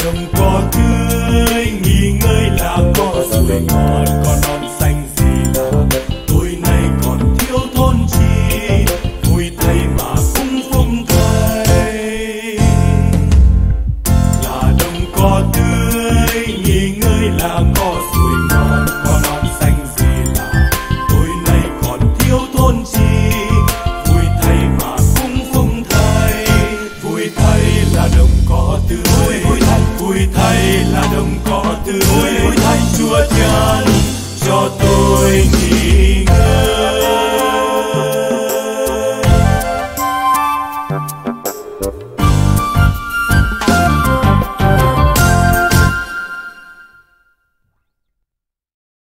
đồng cỏ tươi, nghỉ ngơi là có ruồi ngọt, có non xanh gì là tối nay còn thiếu thốn chi, vui thay mà cũng không thay. Là đồng cỏ tươi, nghỉ ngơi là có ruồi ngọt, có non xanh gì là tối nay còn thiếu thốn chi, vui thay mà cũng không thay. Vui thay là đồng cỏ tươi, vui thay là đồng cỏ tươi, Chúa Thiên cho tôi nghỉ